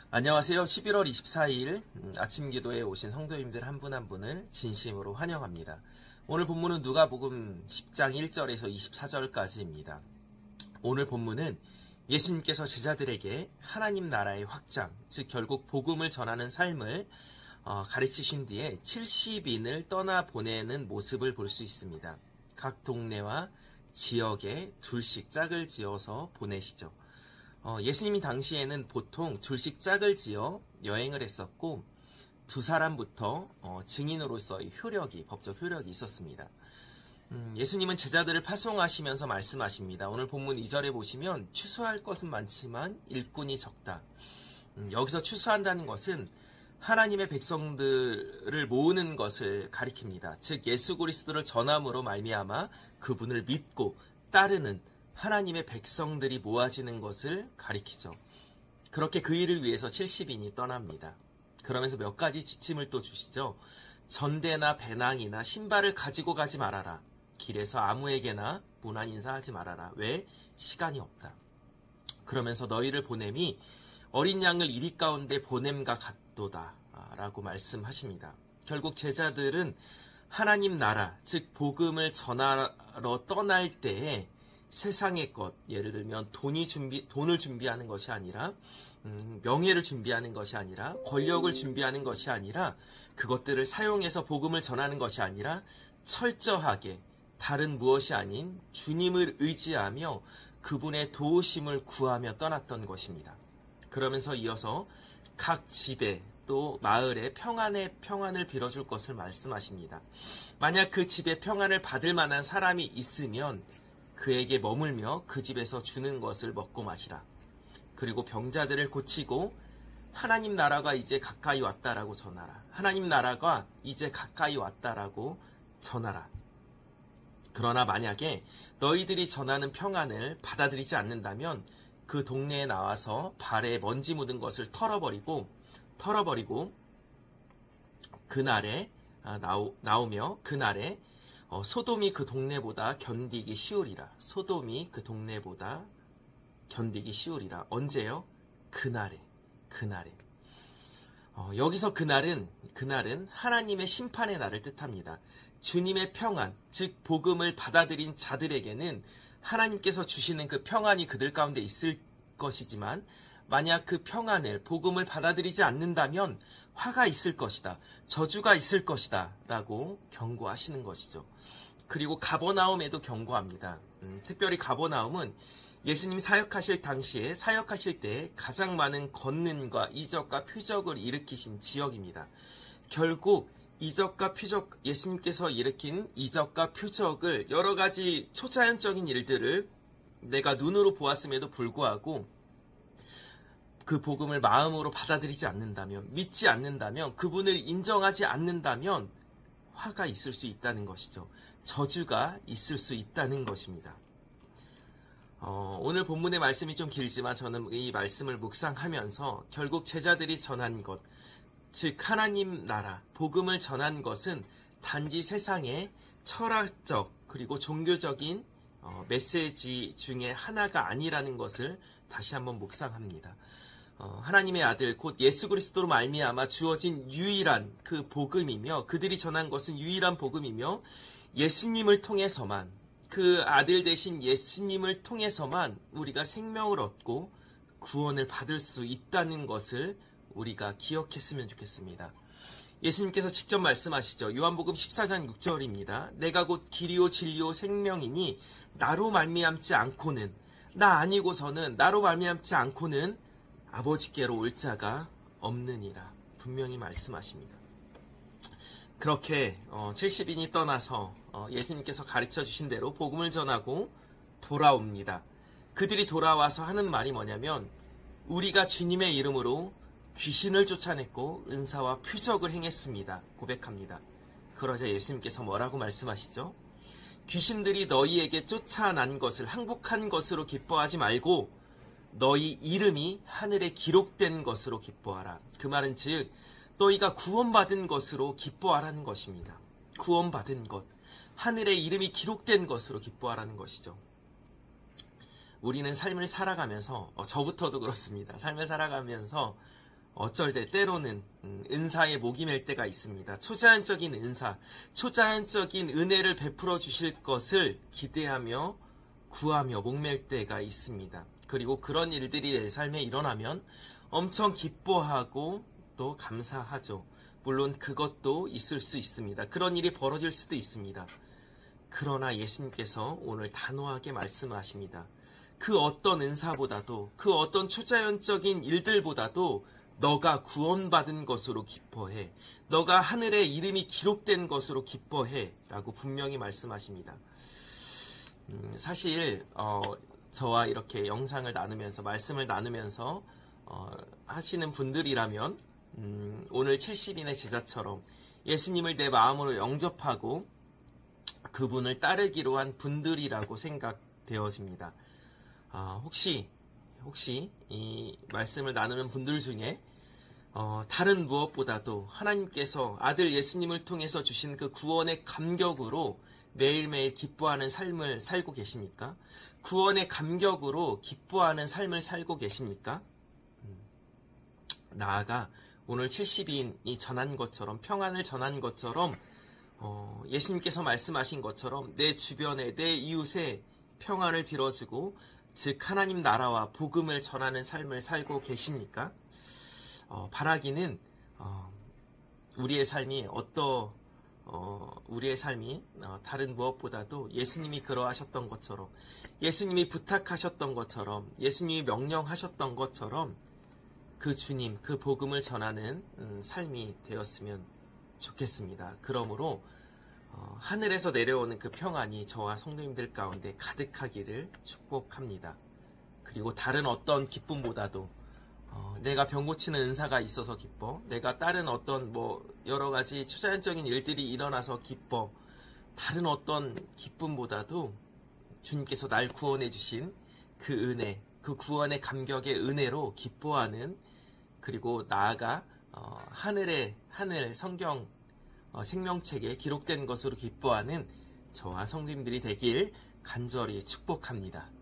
안녕하세요. 11월 24일 아침 기도에 오신 성도님들 한 분 한 분을 진심으로 환영합니다. 오늘 본문은 누가복음 10장 1절에서 24절까지입니다. 오늘 본문은 예수님께서 제자들에게 하나님 나라의 확장, 즉 결국 복음을 전하는 삶을 가르치신 뒤에 70인을 떠나보내는 모습을 볼 수 있습니다. 각 동네와 지역에 둘씩 짝을 지어서 보내시죠. 예수님이 당시에는 보통 둘씩 짝을 지어 여행을 했었고 두 사람부터 증인으로서의 법적 효력이 있었습니다. 예수님은 제자들을 파송하시면서 말씀하십니다. 오늘 본문 2절에 보시면 추수할 것은 많지만 일꾼이 적다. 여기서 추수한다는 것은 하나님의 백성들을 모으는 것을 가리킵니다. 즉 예수 그리스도를 전함으로 말미암아 그분을 믿고 따르는 하나님의 백성들이 모아지는 것을 가리키죠. 그렇게 그 일을 위해서 70인이 떠납니다. 그러면서 몇 가지 지침을 또 주시죠. 전대나 배낭이나 신발을 가지고 가지 말아라. 길에서 아무에게나 문안 인사하지 말아라. 왜? 시간이 없다. 그러면서 너희를 보냄이 어린 양을 이리 가운데 보냄과 같도다 라고 말씀하십니다. 결국 제자들은 하나님 나라, 즉 복음을 전하러 떠날 때에 세상의 것, 예를 들면 돈을 준비하는 것이 아니라 명예를 준비하는 것이 아니라 권력을 준비하는 것이 아니라 그것들을 사용해서 복음을 전하는 것이 아니라 철저하게 다른 무엇이 아닌 주님을 의지하며 그분의 도우심을 구하며 떠났던 것입니다. 그러면서 이어서 각 집에 또 마을에 평안을 빌어줄 것을 말씀하십니다. 만약 그 집에 평안을 받을 만한 사람이 있으면 그에게 머물며 그 집에서 주는 것을 먹고 마시라. 그리고 병자들을 고치고 하나님 나라가 이제 가까이 왔다라고 전하라. 하나님 나라가 이제 가까이 왔다라고 전하라. 그러나 만약에 너희들이 전하는 평안을 받아들이지 않는다면 그 동네에 나와서 발에 먼지 묻은 것을 털어버리고 그날에 나오며 그날에 소돔이 그 동네보다 견디기 쉬우리라. 소돔이 그 동네보다 견디기 쉬우리라. 언제요? 그날에. 여기서 그날은 하나님의 심판의 날을 뜻합니다. 주님의 평안, 즉 복음을 받아들인 자들에게는 하나님께서 주시는 그 평안이 그들 가운데 있을 것이지만 만약 그 평안을 복음을 받아들이지 않는다면 화가 있을 것이다. 저주가 있을 것이다. 라고 경고하시는 것이죠. 그리고 가버나움에도 경고합니다. 특별히 가버나움은 예수님 사역하실 때 가장 많은 권능과 이적과 표적을 일으키신 지역입니다. 결국 이적과 표적, 예수님께서 일으킨 이적과 표적을 여러 가지 초자연적인 일들을 내가 눈으로 보았음에도 불구하고 그 복음을 마음으로 받아들이지 않는다면, 믿지 않는다면, 그분을 인정하지 않는다면 화가 있을 수 있다는 것이죠. 저주가 있을 수 있다는 것입니다. 오늘 본문의 말씀이 좀 길지만 저는 이 말씀을 묵상하면서 결국 제자들이 전한 것, 즉 하나님 나라, 복음을 전한 것은 단지 세상의 철학적 그리고 종교적인 메시지 중에 하나가 아니라는 것을 다시 한번 묵상합니다. 하나님의 아들 곧 예수 그리스도로 말미암아 주어진 유일한 그 복음이며 그들이 전한 것은 유일한 복음이며 예수님을 통해서만 그 아들 대신 예수님을 통해서만 우리가 생명을 얻고 구원을 받을 수 있다는 것을 우리가 기억했으면 좋겠습니다. 예수님께서 직접 말씀하시죠. 요한복음 14장 6절입니다. 내가 곧 길이요 진리요 생명이니 나로 말미암지 않고는 나 아니고서는 나로 말미암지 않고는 아버지께로 올 자가 없느니라. 분명히 말씀하십니다. 그렇게 70인이 떠나서 예수님께서 가르쳐 주신 대로 복음을 전하고 돌아옵니다. 그들이 돌아와서 하는 말이 뭐냐면 우리가 주님의 이름으로 귀신을 쫓아냈고 은사와 표적을 행했습니다. 고백합니다. 그러자 예수님께서 뭐라고 말씀하시죠? 귀신들이 너희에게 쫓아난 것을 항복한 것으로 기뻐하지 말고 너희 이름이 하늘에 기록된 것으로 기뻐하라. 그 말은 즉 너희가 구원받은 것으로 기뻐하라는 것입니다. 구원받은 것, 하늘에 이름이 기록된 것으로 기뻐하라는 것이죠. 우리는 삶을 살아가면서 저부터도 그렇습니다. 삶을 살아가면서 어쩔 때 때로는 은사에 목이 맬 때가 있습니다. 초자연적인 은사, 초자연적인 은혜를 베풀어 주실 것을 기대하며 구하며 목맬 때가 있습니다. 그리고 그런 일들이 내 삶에 일어나면 엄청 기뻐하고 또 감사하죠. 물론 그것도 있을 수 있습니다. 그런 일이 벌어질 수도 있습니다. 그러나 예수님께서 오늘 단호하게 말씀하십니다. 그 어떤 은사보다도, 그 어떤 초자연적인 일들보다도 너가 구원받은 것으로 기뻐해. 너가 하늘에 이름이 기록된 것으로 기뻐해. 라고 분명히 말씀하십니다. 사실 저와 이렇게 영상을 나누면서, 말씀을 나누면서 하시는 분들이라면 오늘 70인의 제자처럼 예수님을 내 마음으로 영접하고 그분을 따르기로 한 분들이라고 생각되어집니다. 혹시 이 말씀을 나누는 분들 중에 다른 무엇보다도 하나님께서 아들 예수님을 통해서 주신 그 구원의 감격으로 매일매일 기뻐하는 삶을 살고 계십니까? 구원의 감격으로 기뻐하는 삶을 살고 계십니까? 나아가 오늘 70인이 전한 것처럼, 평안을 전한 것처럼, 예수님께서 말씀하신 것처럼 내 주변에, 내 이웃에 평안을 빌어주고, 즉 하나님 나라와 복음을 전하는 삶을 살고 계십니까? 바라기는 우리의 삶이 우리의 삶이 다른 무엇보다도 예수님이 그러하셨던 것처럼, 예수님이 부탁하셨던 것처럼, 예수님이 명령하셨던 것처럼 그 주님, 그 복음을 전하는 삶이 되었으면 좋겠습니다. 그러므로 하늘에서 내려오는 그 평안이 저와 성도님들 가운데 가득하기를 축복합니다. 그리고 다른 어떤 기쁨보다도 내가 병 고치는 은사가 있어서 기뻐, 내가 다른 어떤 여러 가지 초자연적인 일들이 일어나서 기뻐, 다른 어떤 기쁨보다도 주님께서 날 구원해 주신 그 은혜, 그 구원의 감격의 은혜로 기뻐하는, 그리고 나아가 하늘 성경 생명책에 기록된 것으로 기뻐하는 저와 성도님들이 되길 간절히 축복합니다.